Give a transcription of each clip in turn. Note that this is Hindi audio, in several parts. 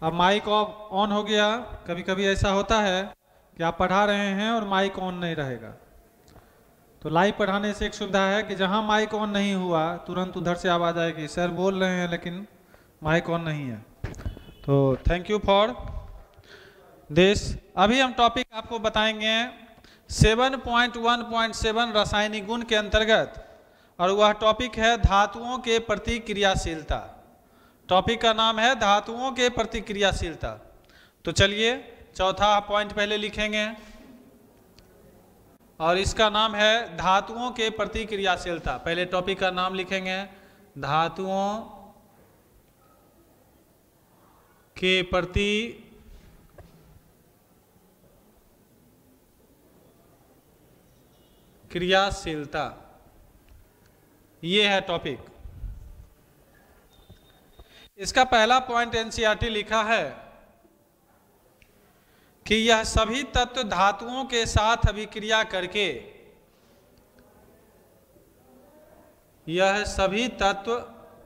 अब माइक ऑन हो गया। कभी कभी ऐसा होता है कि आप पढ़ा रहे हैं और माइक ऑन नहीं रहेगा। तो लाइव पढ़ाने से एक सुविधा है कि जहां माइक ऑन नहीं हुआ तुरंत उधर से आवाज़ आएगी, सर बोल रहे हैं लेकिन माइक ऑन नहीं है। तो थैंक यू फॉर दिस। अभी हम टॉपिक आपको बताएंगे 7.1.7 रासायनिक गुण के अंतर्गत, और वह टॉपिक है धातुओं के प्रति क्रियाशीलता। टॉपिक का नाम है धातुओं के प्रति क्रियाशीलता। तो चलिए चौथा पॉइंट पहले लिखेंगे और इसका नाम है धातुओं के प्रति क्रियाशीलता। पहले टॉपिक का नाम लिखेंगे धातुओं के प्रति क्रियाशीलता, ये है टॉपिक। इसका पहला पॉइंट एनसीईआरटी लिखा है कि यह सभी तत्व धातुओं के साथ अभिक्रिया करके, यह सभी तत्व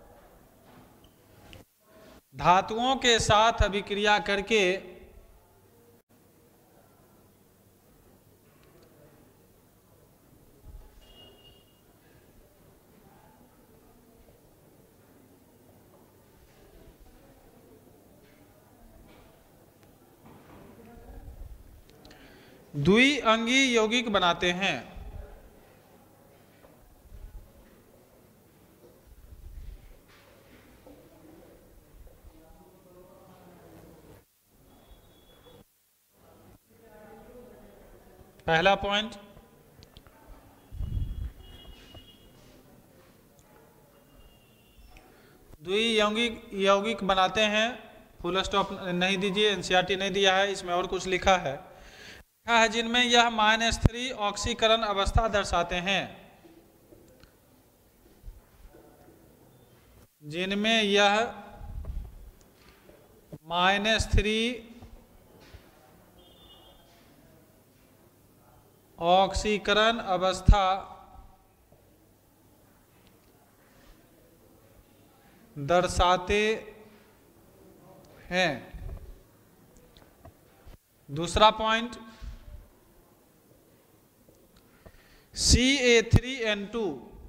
धातुओं के साथ अभिक्रिया करके द्विअंगी यौगिक बनाते हैं। पहला पॉइंट, द्वियौगिक बनाते हैं। फुल स्टॉप नहीं दीजिए, एनसीईआरटी नहीं दिया है, इसमें और कुछ लिखा है जिनमें यह -3 ऑक्सीकरण अवस्था दर्शाते हैं, जिनमें यह -3 ऑक्सीकरण अवस्था दर्शाते हैं। दूसरा पॉइंट, Ca3N2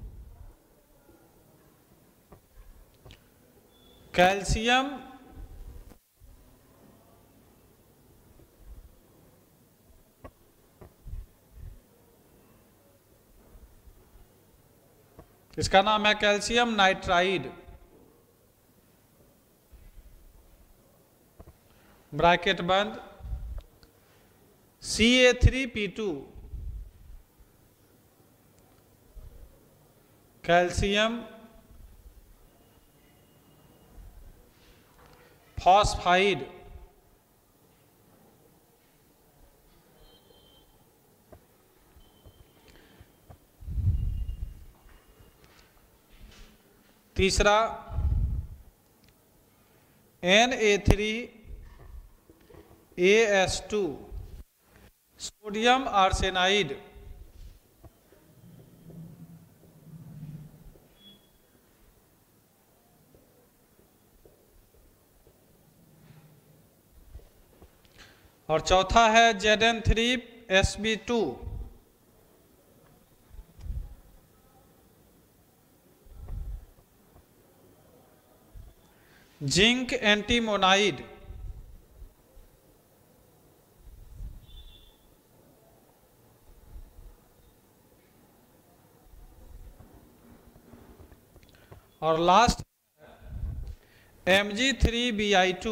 कैल्शियम इसका नाम है कैल्शियम नाइट्राइड, ब्रैकेट बंद, Ca3P2 कैल्शियम फॉस्फाइड, तीसरा Na3AS2 सोडियम आर्सेनाइड, और चौथा है Zn3Sb2 जिंक एंटीमोनाइड। और last Mg3Bi2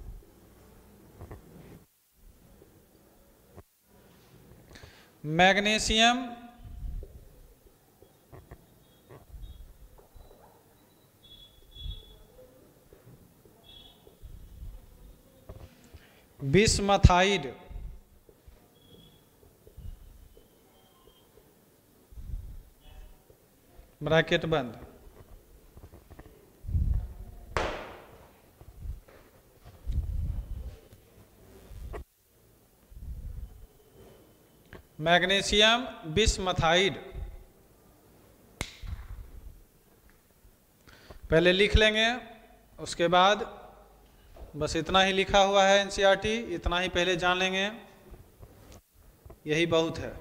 magnesium bismuthide, bracket बंद। मैग्नीशियम बिस्मथाइड पहले लिख लेंगे, उसके बाद बस इतना ही लिखा हुआ है एनसीईआरटी, इतना ही पहले जान लेंगे, यही बहुत है।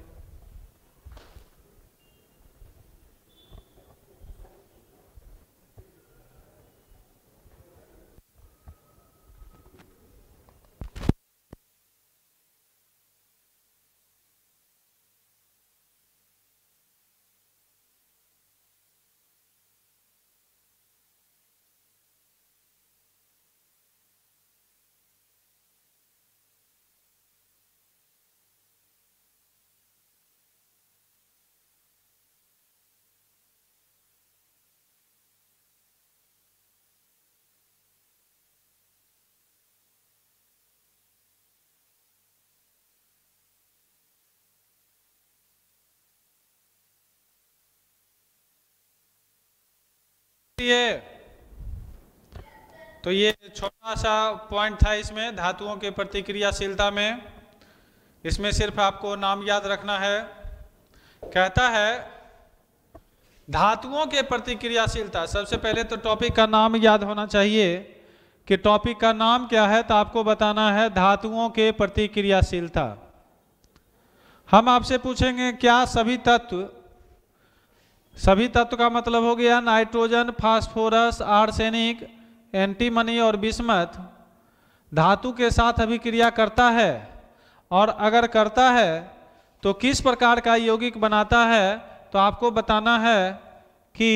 तो ये छोटा सा पॉइंट था इसमें, धातुओं के प्रतिक्रियाशीलता में। इसमें सिर्फ आपको नाम याद रखना है। कहता है धातुओं के प्रतिक्रियाशीलता, सबसे पहले तो टॉपिक का नाम याद होना चाहिए कि टॉपिक का नाम क्या है, तो आपको बताना है धातुओं के प्रतिक्रियाशीलता। हम आपसे पूछेंगे क्या सभी तत्व, सभी तत्व का मतलब हो गया नाइट्रोजन, फास्फोरस, आर्सेनिक, एंटीमनी और बिस्मथ धातु के साथ अभिक्रिया करता है, और अगर करता है तो किस प्रकार का यौगिक बनाता है, तो आपको बताना है कि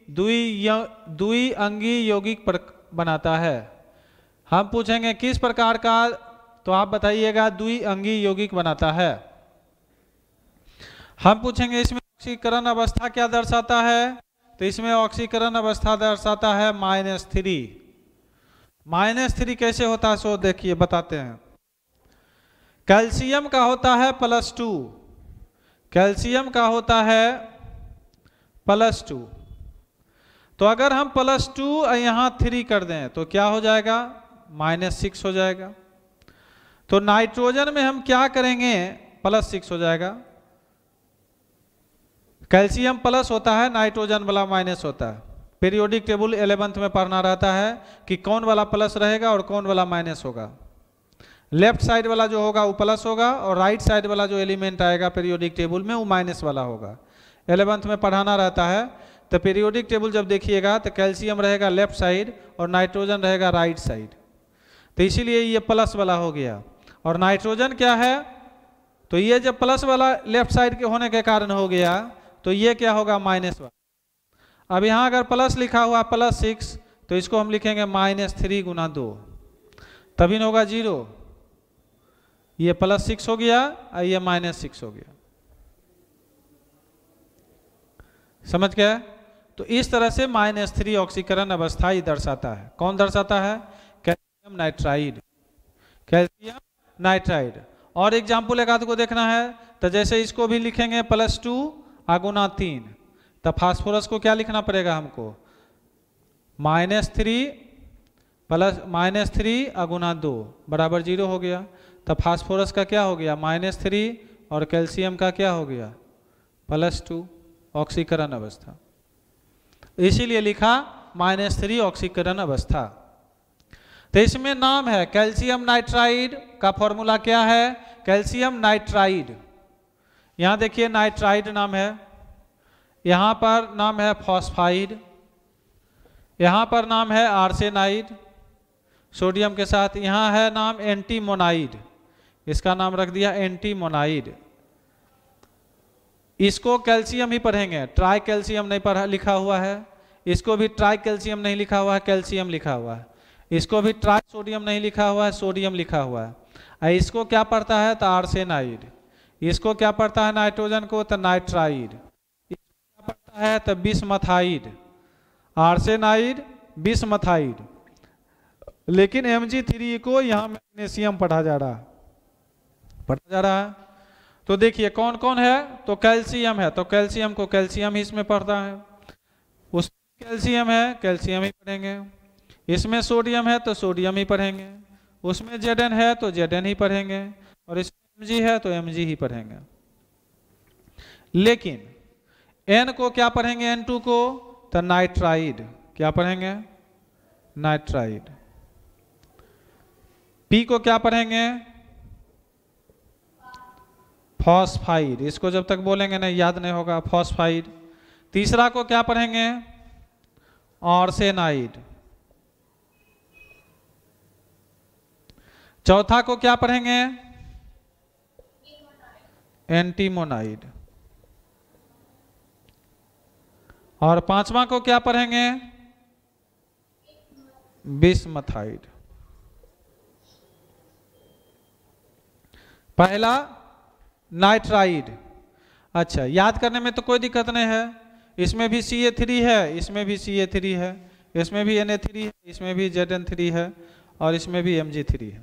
द्विअंगी यौगिक बनाता है। हम पूछेंगे किस प्रकार का, तो आप बताइएगा द्विअंगी यौगिक बनाता है। हम पूछेंगे इसमें ऑक्सीकरण अवस्था क्या दर्शाता है, तो इसमें ऑक्सीकरण अवस्था दर्शाता है -3। -3 कैसे होता है, सो देखिए बताते हैं। कैल्शियम का होता है +2, कैल्शियम का होता है +2। तो अगर हम +2 यहाँ 3 कर दें तो क्या हो जाएगा, -6 हो जाएगा। तो नाइट्रोजन में हम क्या करेंगे, +6 हो जाएगा। कैल्शियम प्लस होता है, नाइट्रोजन वाला माइनस होता है। पीरियोडिक टेबल 11th में पढ़ना रहता है कि कौन वाला प्लस रहेगा और कौन वाला माइनस होगा। लेफ्ट साइड वाला जो होगा वो प्लस होगा, और राइट साइड वाला जो एलिमेंट आएगा पीरियोडिक टेबल में वो माइनस वाला होगा। 11th में पढ़ाना रहता है। तो पीरियोडिक टेबल जब देखिएगा तो कैल्शियम रहेगा लेफ्ट साइड और नाइट्रोजन रहेगा राइट साइड, तो इसीलिए ये प्लस वाला हो गया। और नाइट्रोजन क्या है, तो ये जब प्लस वाला लेफ्ट साइड के होने के कारण हो गया, तो ये क्या होगा, माइनस वाला। अब यहाँ अगर प्लस लिखा हुआ +6, तो इसको हम लिखेंगे -3 × 2, तभी होगा 0। ये +6 हो गया और ये -6 हो गया। समझ गए? तो इस तरह से -3 ऑक्सीकरण अवस्था ही दर्शाता है। कौन दर्शाता है, कैल्शियम नाइट्राइड, कैल्शियम नाइट्राइड। और एग्जाम्पल एक आध को देखना है, तो जैसे इसको भी लिखेंगे +2 × 3, तब फास्फोरस को क्या लिखना पड़ेगा हमको, -3 × 2 बराबर 0 हो गया। तब फास्फोरस का क्या हो गया, -3, और कैल्शियम का क्या हो गया, +2 ऑक्सीकरण अवस्था। इसीलिए लिखा -3 ऑक्सीकरण अवस्था। तो इसमें नाम है कैल्शियम नाइट्राइड का फॉर्मूला क्या है, कैल्शियम नाइट्राइड। यहाँ देखिए नाइट्राइड नाम है, यहाँ पर नाम है फॉस्फाइड, यहाँ पर नाम है आर्सेनाइड सोडियम के साथ, यहाँ है नाम एंटीमोनाइड, इसका नाम रख दिया एंटीमोनाइड। इसको कैल्शियम ही पढ़ेंगे, ट्राई कैल्शियम नहीं पढ़ा लिखा हुआ है। इसको भी ट्राई कैल्शियम नहीं लिखा हुआ है, कैल्शियम लिखा हुआ है। इसको भी ट्राई सोडियम नहीं लिखा हुआ है, सोडियम लिखा हुआ है। इसको क्या पढ़ता है, तो आर्सेनाइड। इसको क्या पढ़ता है, नाइट्रोजन को, तो नाइट्राइड। इसको क्या पढ़ता है, तो बिस्मथाइड, आर्सेनाइड, बिस्मथाइड। लेकिन Mg3 को यहाँ मैग्नीशियम पढ़ा जा रहा है। तो देखिए कौन कौन है, तो कैल्शियम है, तो कैल्शियम को कैल्शियम ही इसमें पढ़ता है। उसमें कैल्शियम है, कैल्शियम ही पढ़ेंगे। इसमें सोडियम है तो सोडियम ही पढ़ेंगे। उसमें Zn है तो Zn ही पढ़ेंगे, और इसमें Mg है तो Mg ही पढ़ेंगे। लेकिन N को क्या पढ़ेंगे, N2 को, तो नाइट्राइड। क्या पढ़ेंगे, नाइट्राइड। पी को क्या पढ़ेंगे? फॉस्फाइड। इसको जब तक बोलेंगे नहीं याद नहीं होगा, फॉस्फाइड। तीसरा को क्या पढ़ेंगे? आर्सेनाइड। चौथा को क्या पढ़ेंगे? एंटीमोनाइड। और पांचवा को क्या पढ़ेंगे? बिस्मथाइड। पहला नाइट्राइड। अच्छा, याद करने में तो कोई दिक्कत नहीं है। इसमें भी CA3 है, इसमें भी CA3 है, इसमें भी Na3 है, इसमें भी Zn3 है और इसमें भी Mg3 है।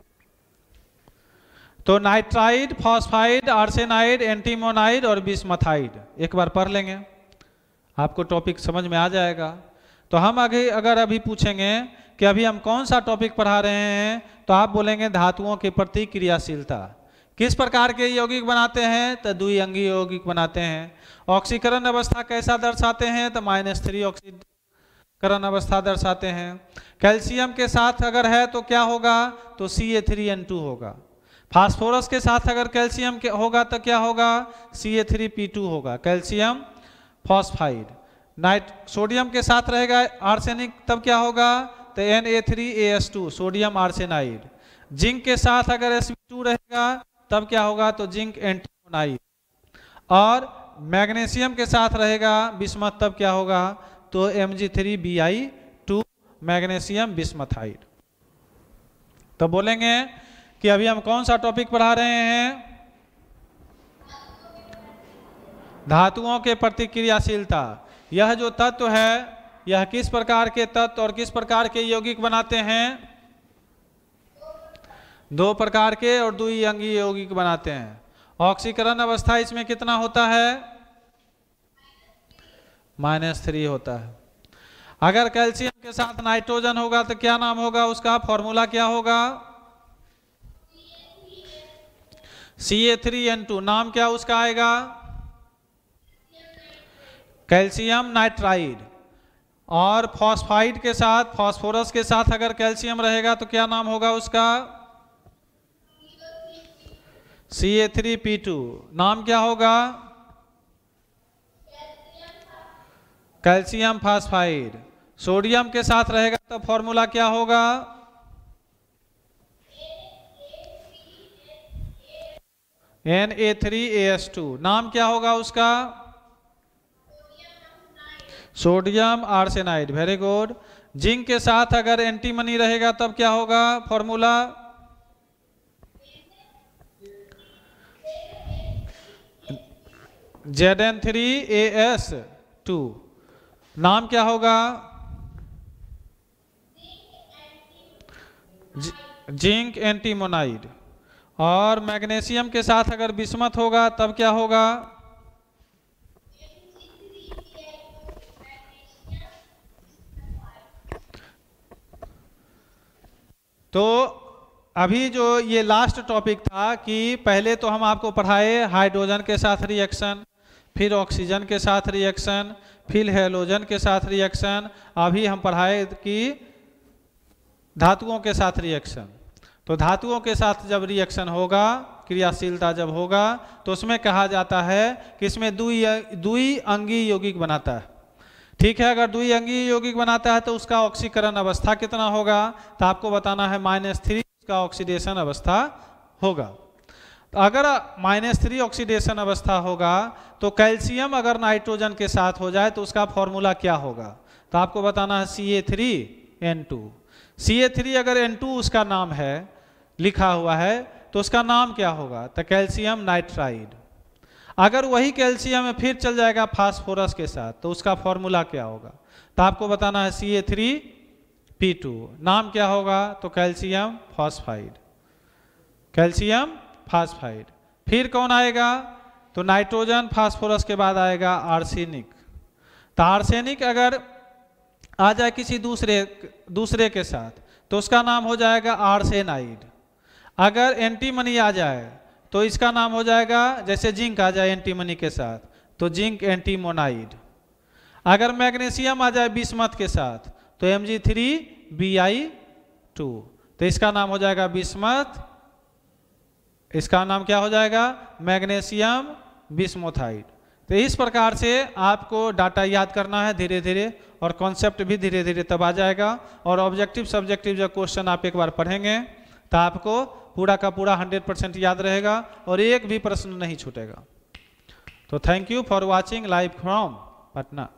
तो नाइट्राइड, फॉस्फाइड, आर्सेनाइड, एंटीमोनाइड और बिस्मथाइड एक बार पढ़ लेंगे, आपको टॉपिक समझ में आ जाएगा। तो हम आगे अगर अभी पूछेंगे कि अभी हम कौन सा टॉपिक पढ़ा रहे हैं, तो आप बोलेंगे धातुओं के प्रति क्रियाशीलता। किस प्रकार के यौगिक बनाते हैं? तो द्विअंगी यौगिक बनाते हैं। ऑक्सीकरण अवस्था कैसा दर्शाते हैं? तो -3 ऑक्सीकरण अवस्था दर्शाते हैं। कैल्शियम के साथ अगर है तो क्या होगा? तो CA3N2 होगा। फास्फोरस के साथ अगर कैल्शियम के होगा तो क्या होगा? CA3P2 होगा, कैल्शियम फॉस्फाइड। सोडियम के साथ रहेगा आर्सेनिक, तब क्या होगा? तो Na3AS2, सोडियम आर्सेनाइड। जिंक के साथ अगर Sp2 रहेगा तब क्या होगा? तो जिंक एंटीमोनाइड। और मैग्नीशियम के साथ रहेगा बिस्मथ, तब क्या होगा? तो Mg3Bi2, मैग्नीशियम बिस्मथाइड। तो बोलेंगे कि अभी हम कौन सा टॉपिक पढ़ा रहे हैं? धातुओं के प्रति क्रियाशीलता। यह जो तत्व है, यह किस प्रकार के तत्व और किस प्रकार के यौगिक बनाते हैं? 2 प्रकार के और द्विअंगी यौगिक बनाते हैं। ऑक्सीकरण अवस्था इसमें कितना होता है? -3 होता है। अगर कैल्शियम के साथ नाइट्रोजन होगा तो क्या नाम होगा उसका? फॉर्मूला क्या होगा? CA3N2। नाम क्या उसका आएगा? Calcium nitride. और फॉस्फाइड के साथ, फास्फोरस के साथ अगर कैल्शियम रहेगा तो क्या नाम होगा उसका? CA3P2। नाम क्या होगा? Calcium phosphide. सोडियम के साथ रहेगा तो फॉर्मूला क्या होगा? Na3AS2। नाम क्या होगा उसका? Sodium arsenide. Very good. Zinc के साथ अगर एंटीमनी रहेगा तब क्या होगा फॉर्मूला? Zn3AS2। नाम क्या होगा? Zinc antimonide. और मैग्नीशियम के साथ अगर बिस्मथ होगा तब क्या होगा? तो अभी जो ये लास्ट टॉपिक था कि पहले तो हम आपको पढ़ाए हाइड्रोजन के साथ रिएक्शन, फिर ऑक्सीजन के साथ रिएक्शन, फिर हेलोजन के साथ रिएक्शन। अभी हम पढ़ाए कि धातुओं के साथ रिएक्शन। तो धातुओं के साथ जब रिएक्शन होगा, क्रियाशीलता जब होगा, तो उसमें कहा जाता है कि इसमें द्विअंगी यौगिक बनाता है। ठीक है, अगर द्विअंगी यौगिक बनाता है तो उसका ऑक्सीकरण अवस्था कितना होगा? तो आपको बताना है -3 का ऑक्सीडेशन अवस्था होगा। तो अगर -3 ऑक्सीडेशन अवस्था होगा तो कैल्शियम अगर नाइट्रोजन के साथ हो जाए तो उसका फॉर्मूला क्या होगा? तो आपको बताना है CA3N2। CA3 अगर N2 उसका नाम है, लिखा हुआ है, तो उसका नाम क्या होगा? तो कैल्शियम नाइट्राइड। अगर वही कैल्शियम फिर चल जाएगा फास्फोरस के साथ तो उसका फॉर्मूला क्या होगा? तो आपको बताना है CA3P2। नाम क्या होगा? तो कैल्शियम फॉस्फाइड, कैल्शियम फास्फाइड। फिर कौन आएगा? तो नाइट्रोजन फास्फोरस के बाद आएगा आर्सेनिक। तो आर्सेनिक अगर आ जाए किसी दूसरे के साथ तो उसका नाम हो जाएगा आर्सेनाइड। अगर एंटीमनी आ जाए तो इसका नाम हो जाएगा, जैसे जिंक आ जाए एंटीमनी के साथ तो जिंक एंटीमोनाइड। अगर मैग्नीशियम आ जाए बिस्मथ के साथ तो Mg3Bi2। तो इसका नाम हो जाएगा बिस्मथ, इसका नाम क्या हो जाएगा, मैग्नीशियम बिस्मुथाइड। तो इस प्रकार से आपको डाटा याद करना है धीरे धीरे, और कॉन्सेप्ट भी धीरे धीरे तब आ जाएगा। और ऑब्जेक्टिव सब्जेक्टिव जब क्वेश्चन आप एक बार पढ़ेंगे तो आपको पूरा का पूरा 100% याद रहेगा और एक भी प्रश्न नहीं छूटेगा। तो thank you for watching live from Patna.